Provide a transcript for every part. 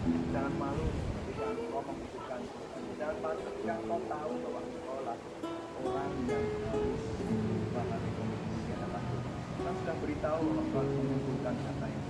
Jangan malu ketika engkau membutuhkan. Jangan malu ketika engkau tahu bahwa engkau lah orang yang harus dipahami komunikasi apa. Kita sudah beritahu bahwa engkau harus mengumpulkan harta yang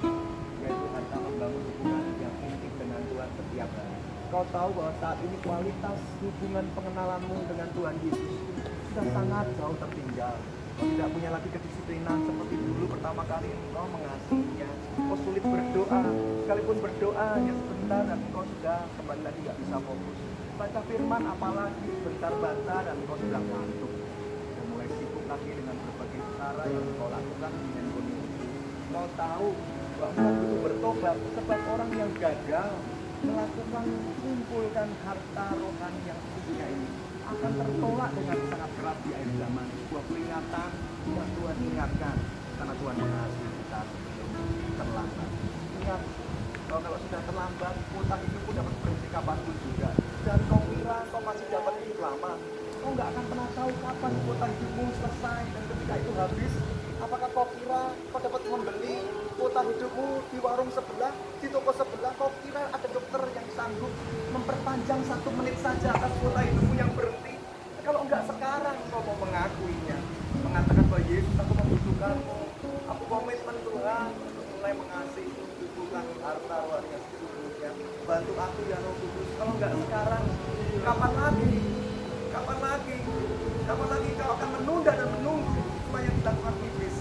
yaitu harta membangun hubungan yang intim dengan Tuhan setiap hari. Kau tahu bahwa saat ini kualitas hubungan pengenalanmu dengan Tuhan Yesus sudah sangat jauh tertinggal. Kau tidak punya lagi kedisiplinan seperti dulu pertama kali engkau mengasihinya. Kau sulit berdoa, sekalipun berdoa hanya sebentar dan engkau sudah kembali lagi gak bisa fokus. Baca firman apalagi bentar-bentar dan engkau sudah ngantuk. Dan mulai sibuk lagi dengan berbagai cara yang engkau lakukan di handphone itu. Kau tahu bahwa engkau butuh bertobat sebab orang yang gagal melakukan mengumpulkan harta rohani yang sesungguhnya ini akan tertolak dengan sangat keras di akhir zaman. Sebuah peringatan yang Tuhan ingatkan karena Tuhan mengasihi kita sebelum terlambat. Ingat, kalau sudah terlambat, utang hidupmu dapat berhenti kapanpun juga. Dan kau kira kau masih dapat hidup lama, kau nggak akan pernah tahu kapan utang hidupmu selesai dan ketika itu habis. Apakah kau kira kau dapat membeli kuota hidupmu di warung sebelah, di toko sebelah? Kau kira ada dokter yang sanggup memperpanjang 1 menit saja atas kuota hidupmu yang berhenti? Kalau enggak sekarang kau mau mengakuinya, mengatakan bahwa Yesus, aku membutuhkanmu, aku komitmen Tuhan untuk mulai mengasihi hubungan harta rohani yang sesungguhnya. Bantu aku ya Roh Kudus. Kalau enggak sekarang, kapan lagi? Kapan lagi? Kapan lagi kau akan menunda dan menunggu supaya dilakukan iblis?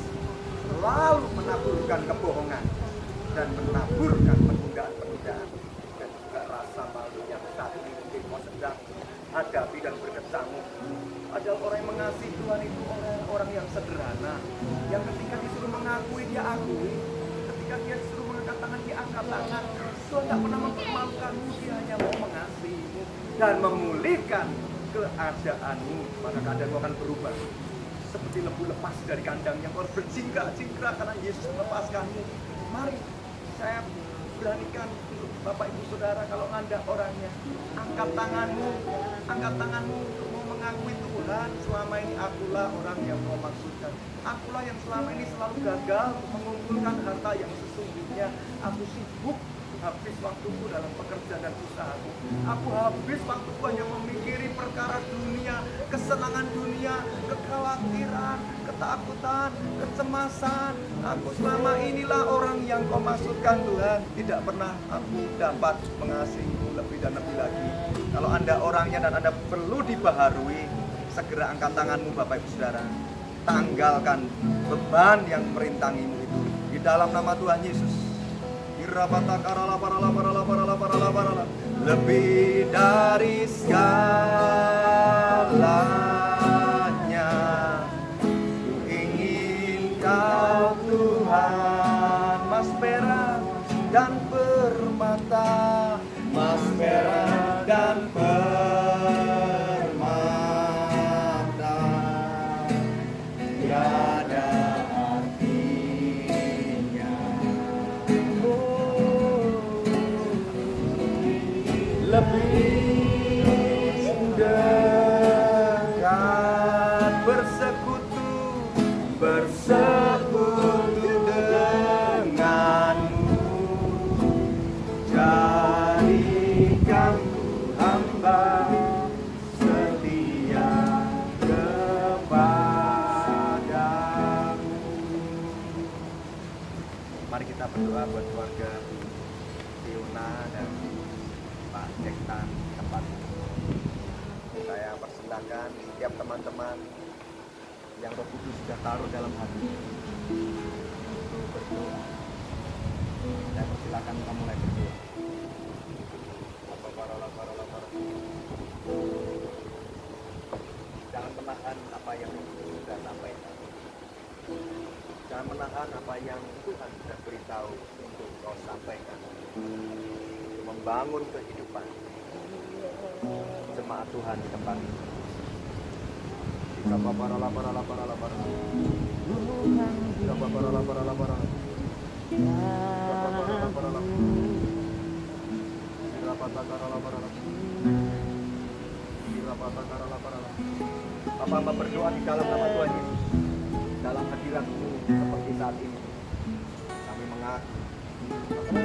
Selalu menaburkan kebohongan dan menaburkan penundaan-penundaan dan juga rasa malu yang saat ini mungkin kau sedang hadapi dan berkecamuk. Ada orang yang mengasihi Tuhan itu orang yang sederhana, yang ketika disuruh mengakui dia akui, ketika dia disuruh mengangkat tangan dia angkat tangan. Tuhan tak pernah mempermalukanmu, dia hanya mau mengasihimu dan memulihkan keadaanmu. Maka keadaanmu akan berubah seperti lembu lepas dari kandangnya. Kau harus berjingkrak-jingkrak karena Yesus melepaskanmu. Mari saya beranikan untuk Bapak Ibu Saudara, kalau Anda orangnya, angkat tanganmu untuk mau mengakui Tuhan. Selama ini akulah orang yang kau maksudkan. Akulah yang selama ini selalu gagal mengumpulkan harta yang sesungguhnya. Aku sibuk habis waktuku dalam pekerjaan dan usahaku. Aku habis waktuku hanya memikiri perkara dunia, kesenangan dunia, kekhawatiran, ketakutan, kecemasan. Aku selama inilah orang yang kau maksudkan Tuhan. Tidak pernah aku dapat mengasihimu lebih dan lebih lagi. Kalau Anda orangnya dan Anda perlu dibaharui, segera angkat tanganmu Bapak Ibu Saudara. Tanggalkan beban yang merintangimu itu di dalam nama Tuhan Yesus. Lebih dari segalanya, ku ingin Kau Tuhan, mas perak dan permata, mas perak dan permata, tiada lebih dekat bersekutu denganmu, jadikan hamba setia kepadamu. Mari kita berdoa buat keluarga Fiona dan Pak Jektan tempat ini. Saya persembahkan setiap teman-teman yang Roh Kudus sudah taruh dalam hati untuk berdoa. Saya persilakan kamu mulai berdoa. Jangan menahan apa yang sudah sampaikan. Jangan menahan apa yang Tuhan sudah beritahu untuk kau sampaikan. Membangun kehidupan jemaat Tuhan di tempat ini. Bapak berdoa di dalam nama Tuhan Yesus, dalam hadirat-Mu seperti saat ini. Kami mengaku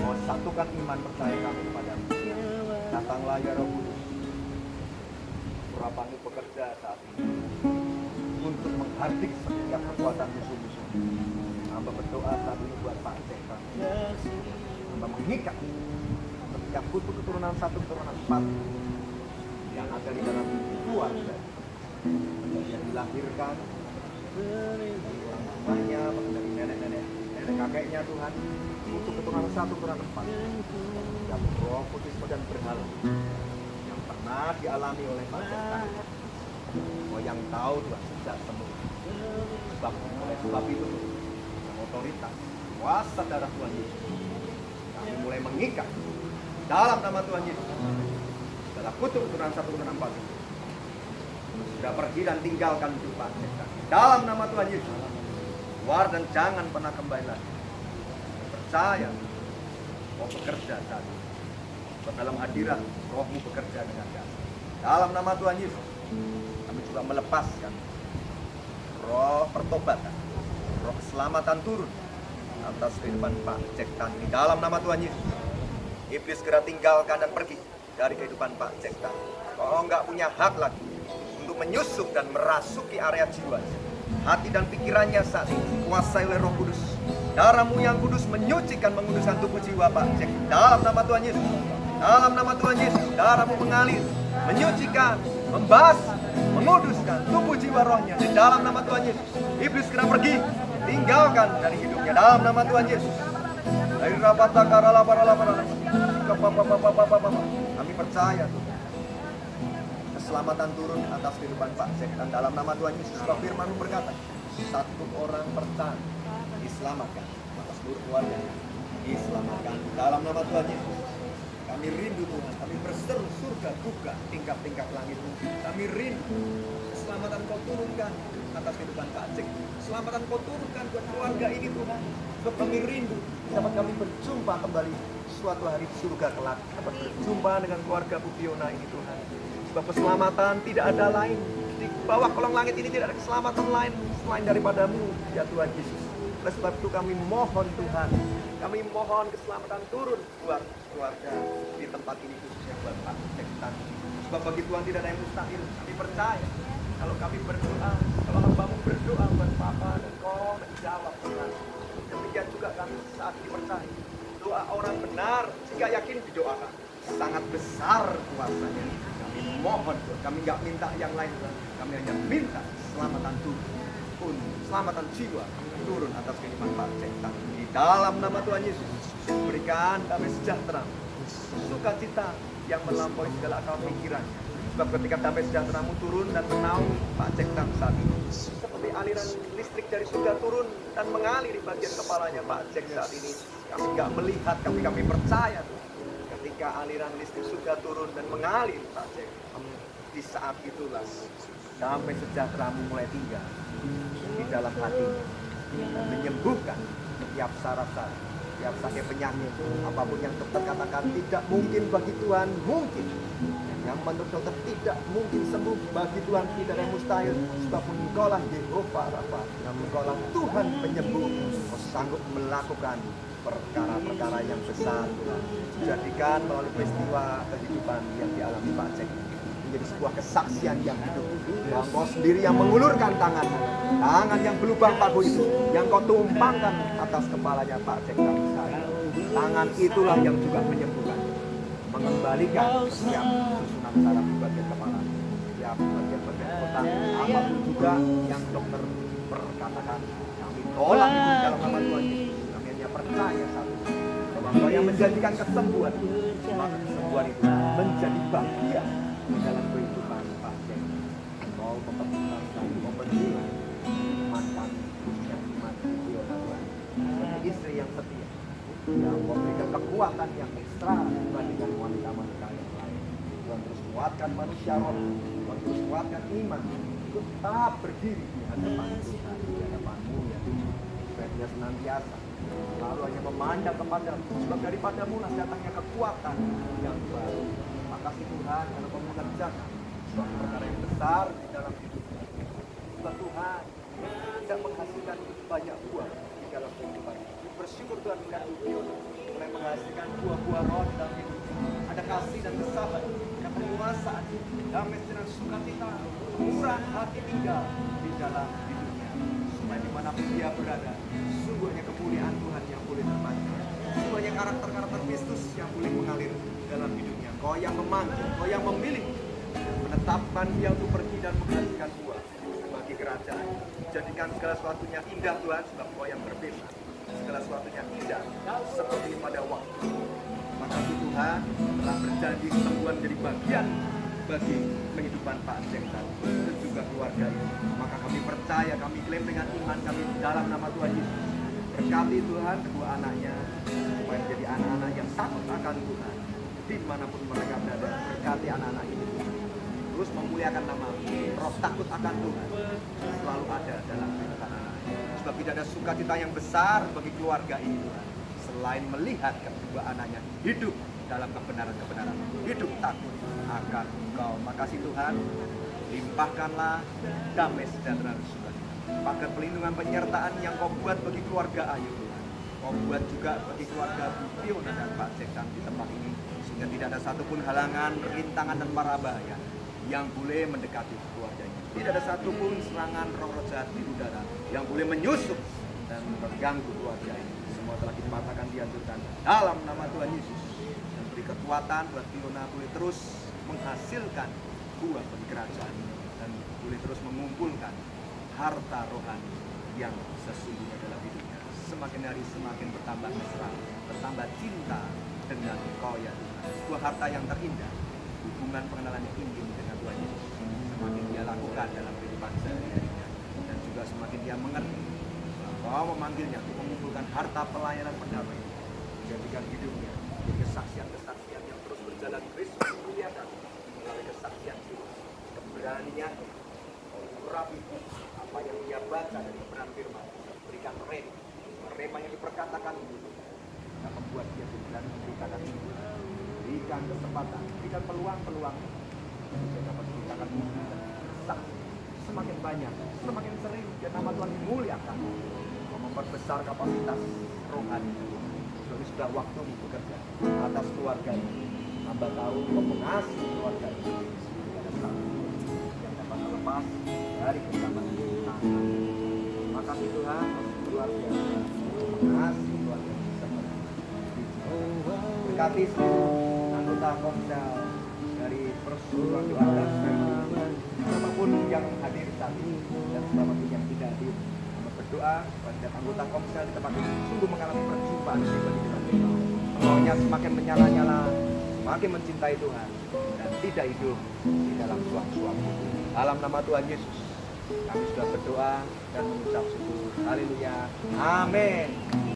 Mau satukan iman percaya kami kepadamu. Datanglah ya Roh Kudus. Urapanmu bekerja saat ini untuk menghardik setiap kekuatan musuh-musuh. Hamba berdoa saat ini buat Pak Cek. Hamba mengikat setiap kutub keturunan 1, keturunan 4 yang ada di dalam keluarga yang dilahirkan dari orang tuanya, dari nenek kakeknya Tuhan, untuk keturunan 1, keturunan 4 yang roh kudus dan berhala yang pernah dialami oleh Pak Cek. Oh, yang tahu Tuhan sejak semula. Sebab itu yang otoritas kuasa darah Tuhan Yesus kami mulai mengikat dalam nama Tuhan Yesus. Dalam kutub keturunan 1, keturunan 4 sudah pergi dan tinggalkan hidup Pak Cek. Dalam nama Tuhan Yesus keluar dan jangan pernah kembali lagi. Percaya mau bekerja saat ini. Dalam hadirat rohmu bekerja dengan dasar. Dalam nama Tuhan Yesus kami juga melepaskan roh pertobatan, roh keselamatan turun atas kehidupan Pak Cek Tan di dalam nama Tuhan Yesus. Iblis segera tinggalkan dan pergi dari kehidupan Pak Cek Tan. Kau nggak punya hak lagi untuk menyusup dan merasuki area jiwa, hati dan pikirannya saat ini dikuasai oleh Roh Kudus. Darahmu yang kudus menyucikan, menguduskan tubuh jiwa Pak Cek dalam nama Tuhan Yesus. Dalam nama Tuhan Yesus, darahmu mengalir, menyucikan, membahas, menguduskan tubuh jiwa rohnya di dalam nama Tuhan Yesus. Iblis segera pergi, tinggalkan dari hidupnya dalam nama Tuhan Yesus. Dari rapat takara kami percaya Tuhan, keselamatan turun atas kehidupan Pak Cek dan dalam nama Tuhan Yesus. Sebab firman-Mu berkata, 1 orang percaya diselamatkan, maka seluruh keluarga diselamatkan dalam nama Tuhan Yesus. Kami rindu Tuhan, kami berseru surga buka tingkap-tingkap langit. Kami rindu keselamatan Kau turunkan atas kehidupan Pak Cek. Keselamatan Kau turunkan buat keluarga ini Tuhan. Sebab kami rindu dapat kami berjumpa kembali suatu hari di surga kelak. Dapat berjumpa dengan keluarga Bu Fiona ini Tuhan. Sebab keselamatan tidak ada lain. Di bawah kolong langit ini tidak ada keselamatan lain selain daripadamu ya Tuhan Yesus. Oleh sebab itu kami mohon Tuhan, kami mohon keselamatan turun buat keluarga di tempat ini khususnya buat Pak Cek Tan. Sebab bagi Tuhan tidak ada yang mustahil. Kami percaya kalau kami berdoa, kalau hamba-Mu berdoa buat Papa dan Kau menjawab Tuhan. Demikian juga kami saat dipercaya doa orang benar jika yakin didoakan sangat besar kuasanya. Kami mohon Tuhan, kami nggak minta yang lain Tuhan. Kami hanya minta keselamatan turun, keselamatan jiwa turun atas kehidupan Pak Cek Tan. Di dalam nama Tuhan Yesus, berikan damai sejahtera, sukacita yang melampaui segala akal pikiran. Sebab ketika damai sejahtera-Mu turun dan menaungi Pak Cek Tan saat ini, seperti aliran listrik dari surga turun dan mengalir di bagian kepalanya Pak Cek saat ini. Kami nggak melihat, tapi kami percaya ketika aliran listrik surga turun dan mengalir Pak Cek, di saat itulah damai sejahtera-Mu mulai tinggal di dalam hatinya dan menyembuhkan setiap saraf-saraf, setiap sakit penyakit, apapun yang dokter katakan tidak mungkin bagi Tuhan mungkin. Yang menurut dokter tidak mungkin sembuh, bagi Tuhan tidak ada yang mustahil. Sebab Engkau-lah Yehova Rafa, Engkau-lah Tuhan penyembuh. Engkau sanggup melakukan perkara-perkara yang besar Tuhan. Jadikan melalui peristiwa kehidupan yang dialami Pak Cek menjadi sebuah kesaksian yang hidup. Bahwa Engkau sendiri yang mengulurkan tangan yang berlubang paku itu, yang Kau tumpangkan atas kepalanya Pak Cek kami sekarang. Tangan itulah yang juga menyembuhkan, mengembalikan setiap susunan saraf di bagian kepala, setiap bagian-bagian otak, apapun juga yang dokter perkatakan. Kami tolak itu dalam nama Tuhan Yesus. Kami hanya percaya satu, bahwa Engkau yang menjanjikan kesembuhan, maka kesembuhan itu menjadi bagian di dalam kehidupan Pak Cek. Engkau mempertimbangkan, mempertimbangkan mantan yang mati Fiona Tuhan, sebagai istri yang setia, yang memberikan kekuatan yang ekstra dibandingkan wanita-wanita yang lain. Tuhan terus kuatkan manusia roh, Tuhan terus kuatkan iman, untuk tetap berdiri di hadapan Tuhan, di hadapan-Mu ya Tuhan. Supaya dia senantiasa lalu hanya memandang kepada-Mu, sebab daripadamu lah datangnya kekuatan yang baru. Makasih Tuhan karena Kau mengerjakan suatu perkara yang besar di dalam hidupnya. Sebab Tuhan tidak menghasilkan banyak buah di dalam kehidupan. Bersyukur Tuhan melihat Fiona mulai menghasilkan buah-buah roh di dalam hidup. Ada kasih dan kesabaran, ada penguasaan, damai dan sukacita, murah hati tinggal di dalam hidupnya. Supaya dimanapun dia berada, sungguhnya kemuliaan Tuhan yang boleh terpancar. Sungguhnya karakter-karakter Kristus yang boleh mengalir dalam hidupnya. Kau yang memanggil, kau yang memilih, menetapkan dia untuk pergi dan menghasilkan buah bagi kerajaan. Jadikan segala sesuatunya indah Tuhan, sebab kau yang berbeda. Segala sesuatunya indah seperti pada waktu. Maka Tuhan telah berjanji kesembuhan jadi bagian bagi kehidupan Pak Jengtan dan juga keluarga ini. Maka kami percaya, kami klaim dengan iman kami dalam nama Tuhan Yesus. Berkati Tuhan kedua anaknya supaya menjadi anak-anak yang takut akan Tuhan dimanapun mereka berada. Berkati anak-anak ini terus memuliakan nama roh takut akan Tuhan selalu ada dalam kehidupan anak-anaknya. Sebab tidak ada sukacita yang besar bagi keluarga ini Tuhan selain melihat kedua anaknya hidup dalam kebenaran-kebenaran, hidup takut akan Engkau. Makasih Tuhan, limpahkanlah damai sejahtera dan sukacita. Pagar pelindungan penyertaan yang Kau buat bagi keluarga Ayu Tuhan, Kau buat juga bagi keluarga Fiona dan Pak Jektan di tempat ini, sehingga tidak ada satupun halangan, rintangan dan mara bahaya yang boleh mendekati keluarganya. Tidak ada satupun serangan roh-roh jahat di udara yang boleh menyusup dan mengganggu keluarga ini. Semua telah dipatahkan, dihancurkan dalam nama Tuhan Yesus. Dan beri kekuatan buat Fiona boleh terus menghasilkan buah bagi kerajaan dan boleh terus mengumpulkan harta rohani yang sesungguhnya dalam hidupnya. Semakin hari semakin bertambah mesra, bertambah cinta dengan Kau ya Tuhan. Sebuah harta yang terindah, hubungan pengenalan yang intim dengan Tuhan Yesus. Semakin dia lakukan dalam kehidupan sehari-harinya dan juga semakin dia mengerti Kau memanggilnya untuk mengumpulkan harta pelayanan perdamaian, menjadikan hidupnya menjadi kesaksian-kesaksian yang terus berjalan Kristus dimuliakan melalui kesaksian itu, keberanian, rapi apa yang dia baca dari kebenaran firman, berikan rema yang diperkatakan itu, yang membuat dia berani memberitakan itu, berikan kesempatan, berikan peluang-peluang dia dapat memberitakan mujizat, saksi semakin banyak, semakin sering dia nama Tuhan dimuliakan, memperbesar kapasitas rohani. Jadi sudah waktu bekerja atas keluarga ini. Hamba tahu Kau mengasihi keluarga ini. Tidak ada satu yang dapat lepas dari genggaman Tuhan. Makasih Tuhan, luar biasa. Mengasihi keluarga ini seperti berkati seluruh anggota Komsel dari perseluruhan keluarga siapapun yang hadir saat ini dan siapapun yang tidak hadir. Berdoa pada anggota Komsel di tempat ini sungguh mengalami perjumpaan pribadi dengan Tuhan. Maunya semakin menyala-nyala, semakin mencintai Tuhan dan tidak hidup di dalam suam-suam. Dalam nama Tuhan Yesus kami sudah berdoa dan mengucap syukur. Haleluya. Amin.